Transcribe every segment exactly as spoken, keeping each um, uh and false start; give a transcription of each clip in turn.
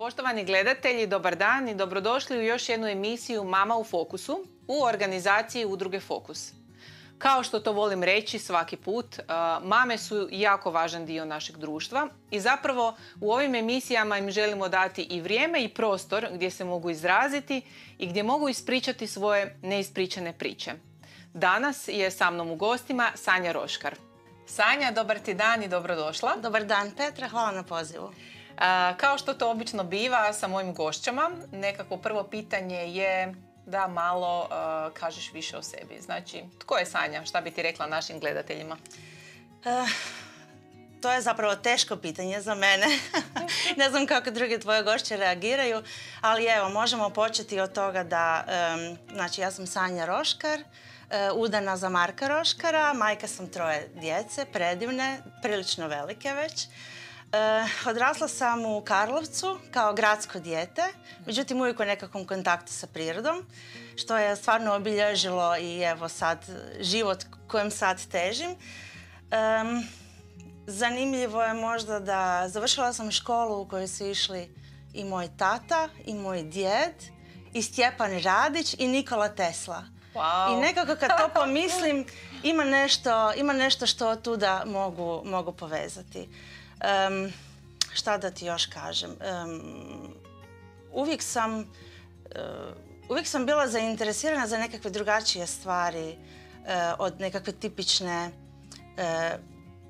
Poštovani gledatelji, dobar dan i dobrodošli u još jednu emisiju Mama u fokusu u organizaciji Udruge Fokus. Kao što to volim reći svaki put, mame su jako važan dio našeg društva i zapravo u ovim emisijama im želimo dati i vrijeme i prostor gdje se mogu izraziti i gdje mogu ispričati svoje neispričane priče. Danas je sa mnom u gostima Sanja Roškar. Sanja, dobar ti dan i dobrodošla. Dobar dan Petra, hvala na pozivu. Kao što to obično biva sa mojim gošćama, nekako prvo pitanje je da malo uh, kažeš više o sebi. Znači, tko je Sanja? Šta bi ti rekla našim gledateljima? Uh, to je zapravo teško pitanje za mene. Ne znam kako drugi tvoje gošće reagiraju, ali evo, možemo početi od toga da, um, znači, ja sam Sanja Roškar, uh, udana za Marka Roškara, majka sam troje djece, predivne, prilično velike već. Uh, odrasla sam u Karlovcu kao gradsko dijete, međutim uvijek u nekakvom kontaktu sa prirodom, što je stvarno obilježilo i evo sad život kojem sad težim. Um, zanimljivo je možda da završila sam školu u kojoj su išli i moj tata, i moj djed, i Stjepan Radić, i Nikola Tesla. Wow. I nekako kad to pomislim, ima nešto, ima nešto što od tuda mogu, mogu povezati. Um, šta da ti još kažem? Um, uvijek sam, uh, uvijek sam bila zainteresirana za nekakve drugačije stvari uh, od nekakve tipične uh,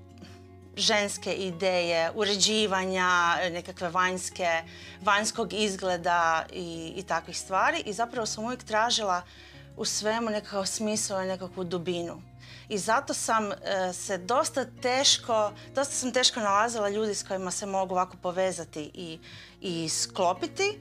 ženske ideje, uređivanja, nekakve vanjske, vanjskog izgleda i, i takvih stvari. I zapravo sam uvijek tražila u svemu nekakav smisao i nekakvu dubinu. I zato sam e, se dosta teško, dosta sam teško nalazila ljudi s kojima se mogu ovako povezati i, i sklopiti.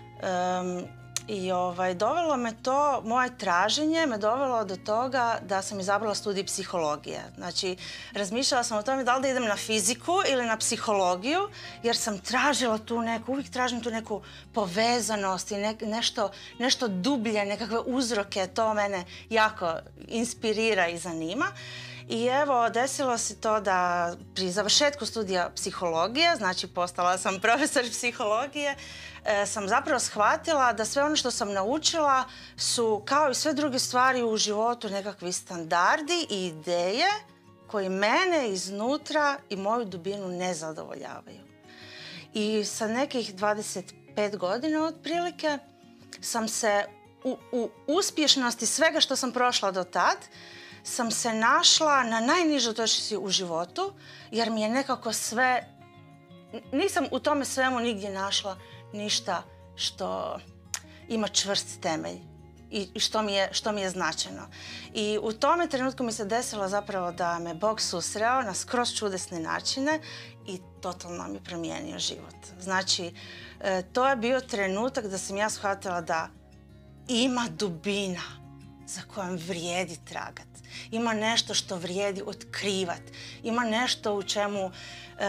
Um, I ovaj, dovelo me to, moje traženje me dovelo do toga da sam izabrala studij psihologije. Znači, razmišljala sam o tome da li da idem na fiziku ili na psihologiju, jer sam tražila tu neku, uvijek tražim tu neku povezanost i ne, nešto, nešto dublje, nekakve uzroke, to mene jako inspirira i zanima. I evo, desilo se to da pri završetku studija psihologije, znači postala sam profesor psihologije, e, sam zapravo shvatila da sve ono što sam naučila su, kao i sve druge stvari u životu, nekakvi standardi i ideje koji mene iznutra i moju dubinu ne zadovoljavaju. I sa nekih dvadeset pet godina otprilike sam se u, u uspješnosti svega što sam prošla do tad, sam se našla na najnižoj točci u životu, jer mi je nekako sve, nisam u tome svemu nigdje našla ništa što ima čvrst temelj i što mi je, što mi je značajno. I u tome trenutku mi se desilo zapravo da me Bog susreo na skroz čudesne načine i totalno mi promijenio život. Znači, to je bio trenutak da sam ja shvatila da ima dubina za kojom vrijedi tragat. Ima nešto što vrijedi otkrivat. Ima nešto u čemu e,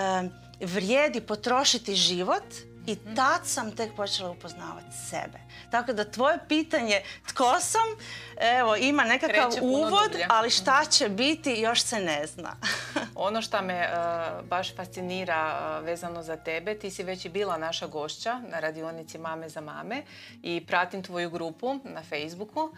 vrijedi potrošiti život i tad sam tek počela upoznavati sebe. Tako da tvoje pitanje tko sam, evo, ima nekakav uvod, ali šta će biti još se ne zna. Ono što me uh, baš fascinira uh, vezano za tebe, ti si već i bila naša gošća na radionici Mame za mame i pratim tvoju grupu na Facebooku uh,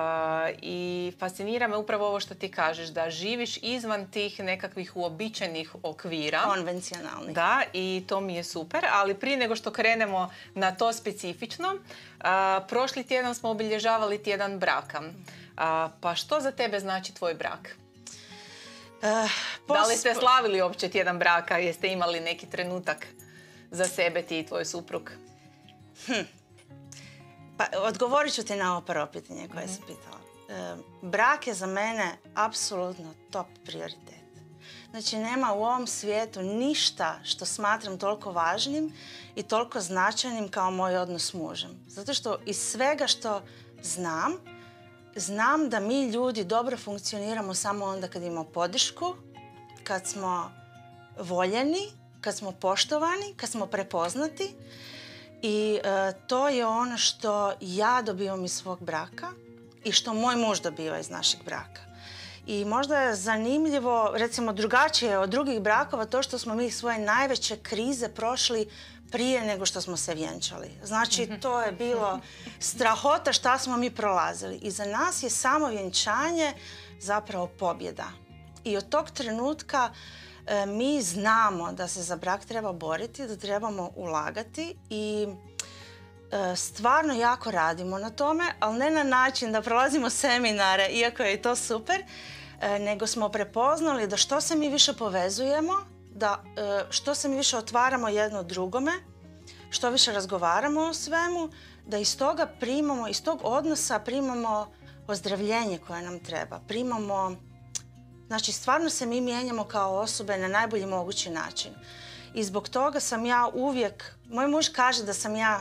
i fascinira me upravo ovo što ti kažeš, da živiš izvan tih nekakvih uobičajenih okvira. Konvencionalnih. Da, i to mi je super, ali prije nego što krenemo na to specifično, uh, prošli tjedan smo obilježavali tjedan braka. Uh, pa što za tebe znači tvoj brak? Uh, da li ste slavili uopće tjedan braka? Jeste imali neki trenutak za sebe, ti i tvoj suprug? Hm. Pa, odgovorit ću ti na ovo prvo pitanje koje mm-hmm. sam pitala. Uh, brak je za mene apsolutno top prioritet. Znači, nema u ovom svijetu ništa što smatram toliko važnim i toliko značajnim kao moj odnos s mužem. Zato što iz svega što znam, znam da mi ljudi dobro funkcioniramo samo onda kad imamo podršku, kad smo voljeni, kad smo poštovani, kad smo prepoznati. I e, to je ono što ja dobivam iz svog braka i što moj muž dobiva iz našeg braka. I možda je zanimljivo, recimo drugačije od drugih brakova, to što smo mi svoje najveće krize prošli prije nego što smo se vjenčali. Znači, to je bilo strahota šta smo mi prolazili. I za nas je samo vjenčanje zapravo pobjeda. I od tog trenutka e, mi znamo da se za brak treba boriti, da trebamo ulagati i e, stvarno jako radimo na tome, ali ne na način da prolazimo seminare, iako je i to super, e, nego smo prepoznali da što se mi više povezujemo, da e, što se mi više otvaramo jedno drugome, što više razgovaramo o svemu, da iz toga primamo, iz tog odnosa primamo ozdravljenje koje nam treba. Primamo, znači stvarno se mi mijenjamo kao osobe na najbolji mogući način. I zbog toga sam ja uvijek, moj muž kaže da sam ja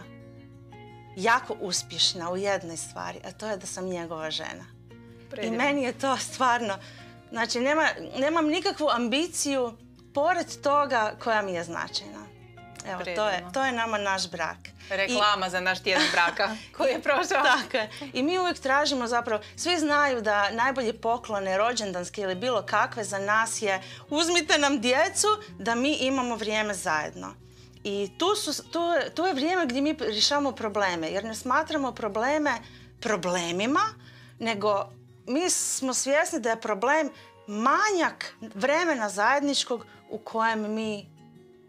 jako uspješna u jednoj stvari, a to je da sam njegova žena. Predivno. I meni je to stvarno, znači nema, nemam nikakvu ambiciju pored toga koja mi je značajna. Evo, to je, to je nama naš brak. Reklama I, za naš tjedan braka koji je prošao. Tako je. I mi uvijek tražimo zapravo, svi znaju da najbolje poklone, rođendanske ili bilo kakve za nas je uzmite nam djecu da mi imamo vrijeme zajedno. I tu, su, tu, tu je vrijeme gdje mi rješavamo probleme, jer ne smatramo probleme problemima, nego mi smo svjesni da je problem manjak vremena zajedničkog u kojem mi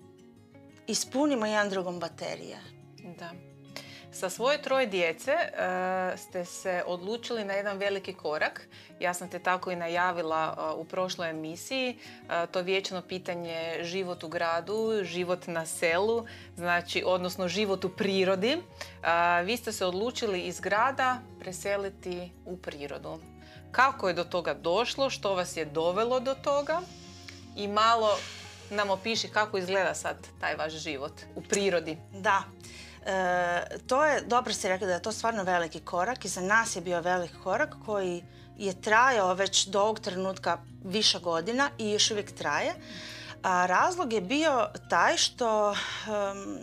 ispunimo jedan drugom baterije. Da. Sa svoje troje djece uh, ste se odlučili na jedan veliki korak. Ja sam te tako i najavila uh, u prošloj emisiji. Uh, to vječno pitanje život u gradu, život na selu, znači, odnosno život u prirodi. Uh, vi ste se odlučili iz grada preseliti u prirodu. Kako je do toga došlo? Što vas je dovelo do toga? I malo nam opiši kako izgleda sad taj vaš život u prirodi. Da, e, to je, dobro ste rekli da je to stvarno veliki korak i za nas je bio veliki korak koji je trajao već do ovog trenutka više godina i još uvijek traje. A razlog je bio taj što, um,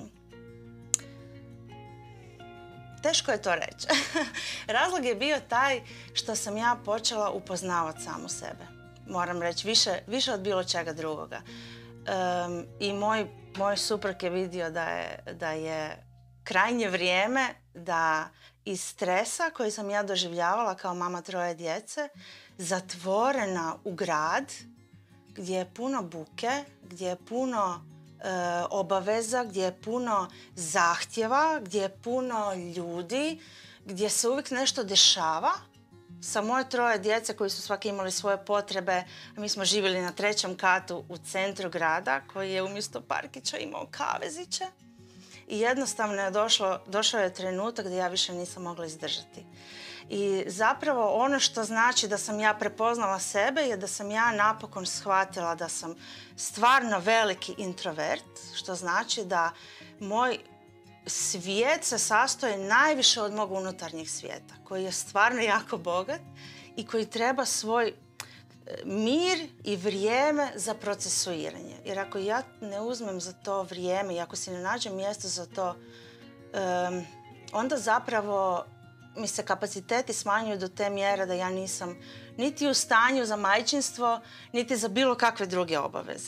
teško je to reći, razlog je bio taj što sam ja počela upoznavati samu sebe. Moram reći, više, više od bilo čega drugoga. Um, I moj, moj suprug je vidio da je, da je krajnje vrijeme da iz stresa koji sam ja doživljavala kao mama troje djece, zatvorena u grad gdje je puno buke, gdje je puno e, obaveza, gdje je puno zahtjeva, gdje je puno ljudi, gdje se uvijek nešto dešava. Sa moje troje djece koji su svaki imali svoje potrebe, a mi smo živjeli na trećem katu u centru grada koji je umjesto parkića imao kaveziće. I jednostavno je došlo, došao je trenutak gdje ja više nisam mogla izdržati. I zapravo ono što znači da sam ja prepoznala sebe je da sam ja napokon shvatila da sam stvarno veliki introvert, što znači da moj svijet se sastoji najviše od mog unutarnjeg svijeta, koji je stvarno jako bogat i koji treba svoj mir i vrijeme za procesuiranje. Jer ako ja ne uzmem za to vrijeme i ako si ne nađem mjesto za to, um, onda zapravo mi se kapaciteti smanjuju do te mjere da ja nisam niti u stanju za majčinstvo, niti za bilo kakve druge obaveze.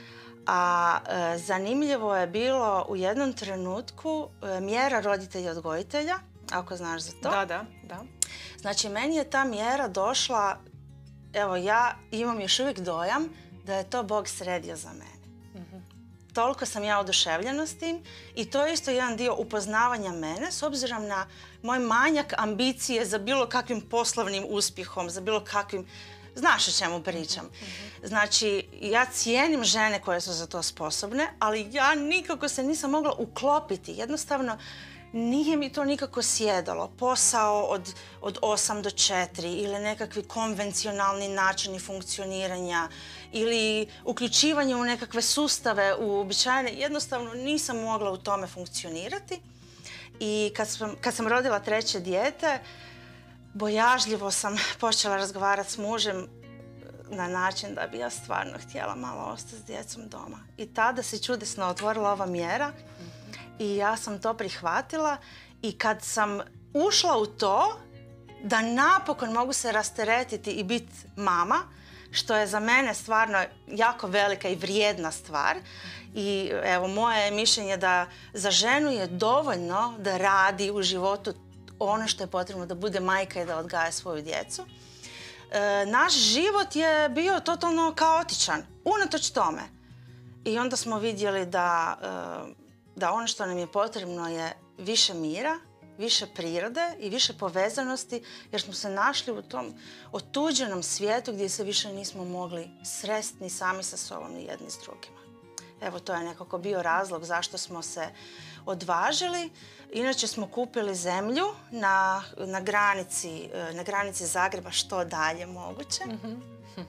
A e, zanimljivo je bilo u jednom trenutku e, mjera roditelja odgojitelja, ako znaš za to. Da, da, da. Znači, meni je ta mjera došla, evo, ja imam još uvijek dojam da je to Bog sredio za mene. Mm-hmm. Toliko sam ja oduševljena s tim i to je isto jedan dio upoznavanja mene s obzirom na moj manjak ambicije za bilo kakvim poslovnim uspjehom, za bilo kakvim... Znaš o čemu pričam. Mm-hmm. Znači, ja cijenim žene koje su za to sposobne, ali ja nikako se nisam mogla uklopiti. Jednostavno, nije mi to nikako sjedalo. Posao od, od osam do četiri ili nekakvi konvencionalni načini funkcioniranja ili uključivanje u nekakve sustave uobičajene. Jednostavno, nisam mogla u tome funkcionirati. I kad sam, kad sam rodila treće dijete, bojažljivo sam počela razgovarati s mužem na način da bi ja stvarno htjela malo ostati s djecom doma. I tada se čudesno otvorila ova mjera i ja sam to prihvatila i kad sam ušla u to da napokon mogu se rasteretiti i biti mama, što je za mene stvarno jako velika i vrijedna stvar. I evo, moje je mišljenje da za ženu je dovoljno da radi u životu ono što je potrebno, da bude majka i da odgaja svoju djecu. E, naš život je bio totalno kaotičan, unatoč tome. I onda smo vidjeli da, e, da ono što nam je potrebno je više mira, više prirode i više povezanosti, jer smo se našli u tom otuđenom svijetu gdje se više nismo mogli sresti ni sami sa sobom ni jedni s drugima. Evo, to je nekako bio razlog zašto smo se odvažili. Inače smo kupili zemlju na, na, granici, na granici Zagreba što dalje moguće. Mm-hmm.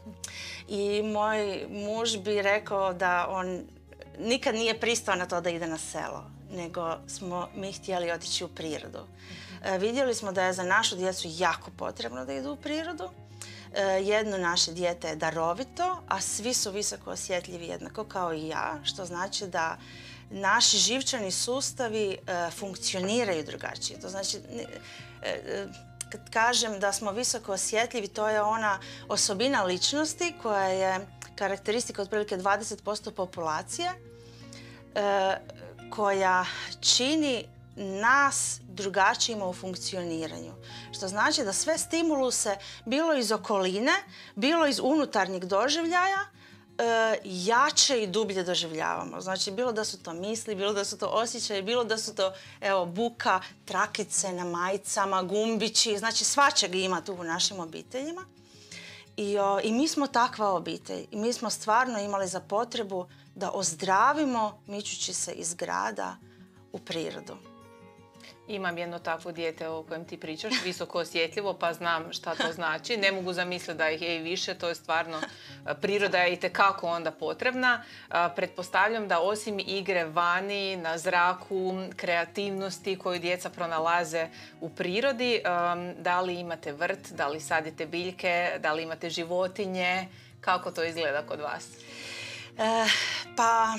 I moj muž bi rekao da on nikad nije pristao na to da ide na selo, nego smo mi htjeli otići u prirodu. Mm-hmm. E, vidjeli smo da je za našu djecu jako potrebno da idu u prirodu. E, jedno naše dijete je darovito, a svi su visoko osjetljivi jednako kao i ja, što znači da naši živčani sustavi e, funkcioniraju drugačije. To znači, e, kad kažem da smo visoko osjetljivi, to je ona osobina ličnosti koja je karakteristika otprilike dvadeset posto populacije, e, koja čini nas drugačijima u funkcioniranju. Što znači da sve stimuluse, bilo iz okoline, bilo iz unutarnjeg doživljaja, e, jače i dublje doživljavamo. Znači, bilo da su to misli, bilo da su to osjećaje, bilo da su to, evo, buka, trakice na majicama, gumbići, znači svačeg ima tu u našim obiteljima. I, o, i mi smo takva obitelj. I mi smo stvarno imali za potrebu da ozdravimo mičući se iz grada u prirodu. Imam jedno takvo dijete o kojem ti pričaš, visoko osjetljivo, pa znam šta to znači. Ne mogu zamisliti da ih je i više, to je stvarno, priroda je itekako onda potrebna. Pretpostavljam da osim igre vani, na zraku, kreativnosti koju djeca pronalaze u prirodi, da li imate vrt, da li sadite biljke, da li imate životinje, kako to izgleda kod vas? E, pa...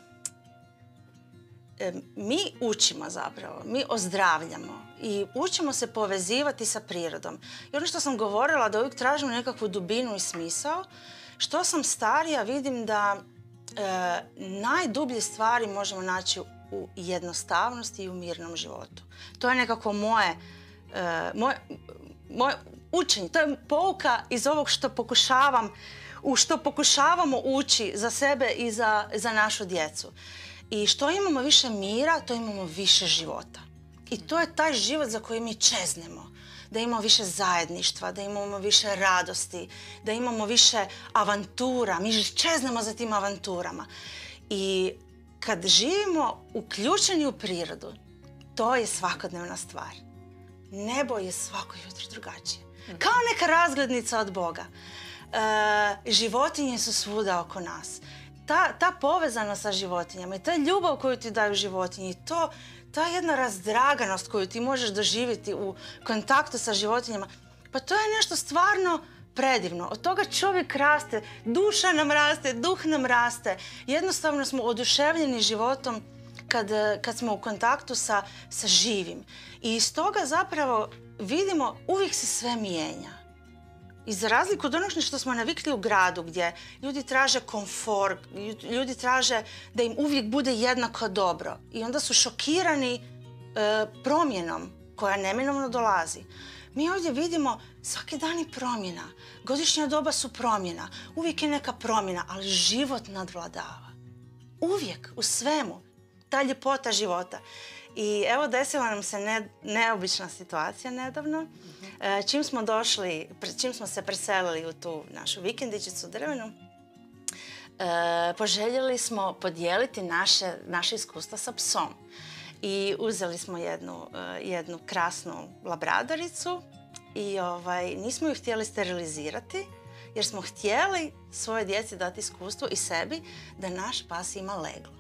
Mi učimo zapravo, mi ozdravljamo i učimo se povezivati sa prirodom. I ono što sam govorila, da uvijek tražimo nekakvu dubinu i smisao, što sam starija vidim da e, najdublje stvari možemo naći u jednostavnosti i u mirnom životu. To je nekako moje, e, moje, moje učenje, to je pouka iz ovog što pokušavam, u što pokušavamo ući za sebe i za, za našu djecu. I što imamo više mira, to imamo više života. I to je taj život za koji mi čeznemo. Da imamo više zajedništva, da imamo više radosti, da imamo više avantura. Mi čeznemo za tim avanturama. I kad živimo uključeni u prirodu, to je svakodnevna stvar. Nebo je svako jutro drugačije. Kao neka razglednica od Boga. E, životinje su svuda oko nas. Ta, ta povezanost sa životinjama i ta ljubav koju ti daju životinji, to, ta jedna razdraganost koju ti možeš doživjeti u kontaktu sa životinjama, pa to je nešto stvarno predivno. Od toga čovjek raste, duša nam raste, duh nam raste. Jednostavno smo oduševljeni životom kad, kad smo u kontaktu sa, sa živim. I iz toga zapravo vidimo, uvijek se sve mijenja. I za razliku od onog što smo navikli u gradu, gdje ljudi traže komfor, ljudi traže da im uvijek bude jednako dobro. I onda su šokirani e, promjenom koja neminovno dolazi. Mi ovdje vidimo svaki dan je promjena, godišnja doba su promjena, uvijek je neka promjena, ali život nadvladava. Uvijek, u svemu, ta ljepota života. I evo, desila nam se ne, neobična situacija nedavno. E, čim smo došli, čim smo se preselili u tu našu vikendičicu drvenu, e, poželjeli smo podijeliti naše, naše iskustva sa psom. I uzeli smo jednu, jednu krasnu labradoricu i ovaj, nismo ju htjeli sterilizirati, jer smo htjeli svoje djeci dati iskustvo i sebi da naš pas ima leglo.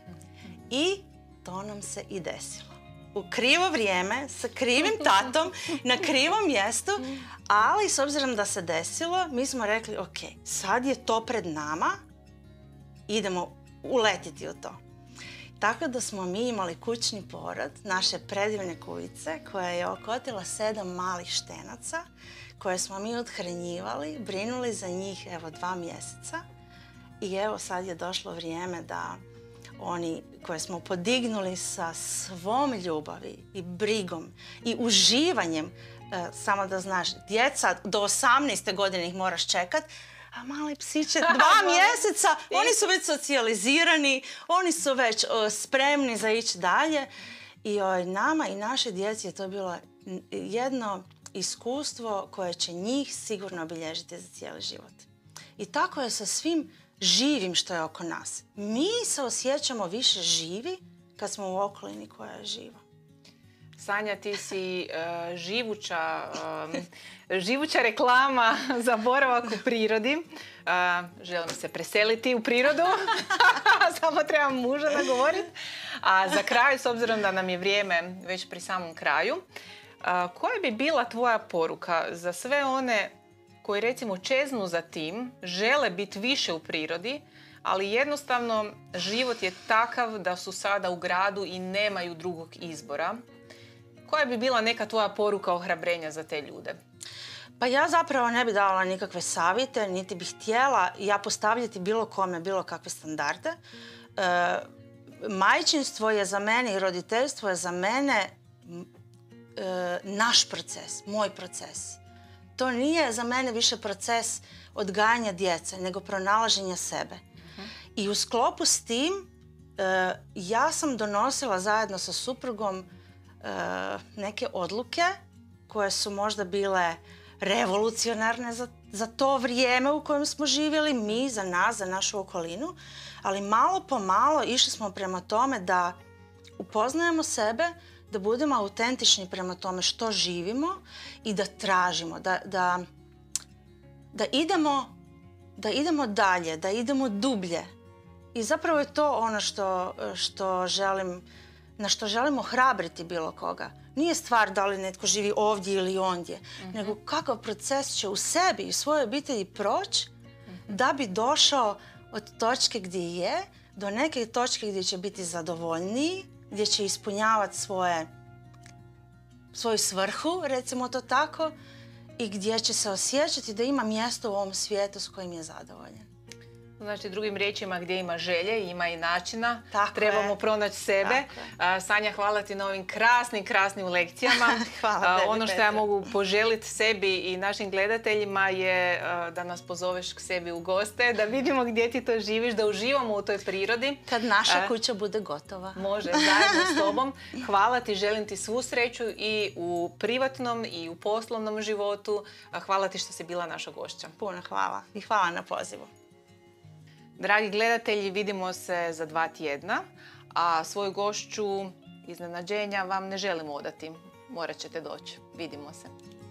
I to nam se i desilo. U krivo vrijeme, sa krivim tatom, na krivom mjestu, ali s obzirom da se desilo, mi smo rekli, ok, sad je to pred nama, idemo uletiti u to. Tako da smo mi imali kućni porod naše predivne kujice koja je okotila sedam malih štenaca koje smo mi othranjivali, brinuli za njih evo dva mjeseca i evo sad je došlo vrijeme da oni koje smo podignuli sa svom ljubavi i brigom i uživanjem, e, samo da znaš, djeca do osamnaeste godine ih moraš čekat, a mali psiće dva mjeseca, oni su već socijalizirani, oni su već o, spremni za ići dalje. I o, nama i naše djeci je to bilo jedno iskustvo koje će njih sigurno obilježiti za cijeli život. I tako je sa svim živim što je oko nas. Mi se osjećamo više živi kad smo u okolini koja je živa. Sanja, ti si uh, živuća, um, živuća reklama za boravak u prirodi. Uh, želim se preseliti u prirodu, samo trebam muža nagovoriti. A za kraj, s obzirom da nam je vrijeme već pri samom kraju, uh, koja bi bila tvoja poruka za sve one koji recimo čeznu za tim, žele biti više u prirodi, ali jednostavno život je takav da su sada u gradu i nemaju drugog izbora? Koja bi bila neka tvoja poruka ohrabrenja za te ljude? Pa ja zapravo ne bi dala nikakve savjete, niti bih htjela ja postavljati bilo kome bilo kakve standarde. E, majčinstvo je za mene i roditeljstvo je za mene e, naš proces, moj proces. To nije za mene više proces odgajanja djece, nego pronalaženja sebe. Uh-huh. I u sklopu s tim e, ja sam donosila zajedno sa suprugom neke odluke koje su možda bile revolucionarne za, za to vrijeme u kojem smo živjeli, mi, za nas, za našu okolinu, ali malo po malo išli smo prema tome da upoznajemo sebe, da budemo autentični prema tome što živimo i da tražimo, da, da, da, idemo, da idemo dalje, da idemo dublje. I zapravo je to ono što, što želim na što želimo ohrabriti bilo koga. Nije stvar da li netko živi ovdje ili ondje, mm-hmm. nego kakav proces će u sebi i svojoj obitelji proći mm-hmm. da bi došao od točke gdje je do neke točke gdje će biti zadovoljniji, gdje će ispunjavati svoje, svoju svrhu, recimo to tako, i gdje će se osjećati da ima mjesto u ovom svijetu s kojim je zadovoljan. Znači, drugim riječima, gdje ima želje, ima i načina. Tako Trebamo je. pronaći sebe. A, Sanja, hvala ti na ovim krasnim, krasnim lekcijama. Hvala tebi, ono što Petra. ja mogu poželiti sebi i našim gledateljima je a, da nas pozoveš k sebi u goste, da vidimo gdje ti to živiš, da uživamo u toj prirodi. Kad naša a, kuća bude gotova. Može, zajedno s tobom. Hvala ti, želim ti svu sreću i u privatnom i u poslovnom životu. A, hvala ti što si bila naša gošća. Puno hvala i hvala na pozivu. Dragi gledatelji, vidimo se za dva tjedna, a svoju gošću iznenađenja vam ne želim odati. Morat ćete doći. Vidimo se.